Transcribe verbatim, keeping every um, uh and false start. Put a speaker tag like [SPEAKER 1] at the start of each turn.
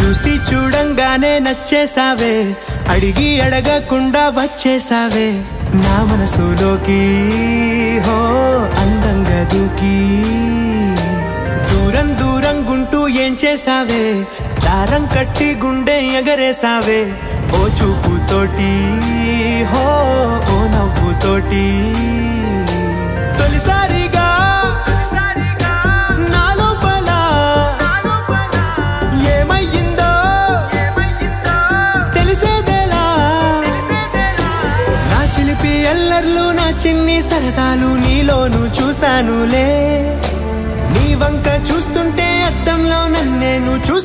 [SPEAKER 1] చూసి చూడంగానే నచ్చేసావే అడిగి అడగకుండా వచ్చేసావే నా మనసులోకి హో అందంగా దూకి దూరం దూరం గుంటూ ఏం చేసావే దారం కట్టి గుండె ఎగరేసావే ఓ చూపుతోటి హో ఓ నవ్వుతోటి తొలిసారిగా నా లోపల ఏమయ్యిందో తెలిసేదేలా నా చిలిపి ఎల్లర్లు నా చిన్ని సరదాలు నీలోను చూశానులే నీ వంక చూస్తుంటే అద్దంలో నన్నేను చూసి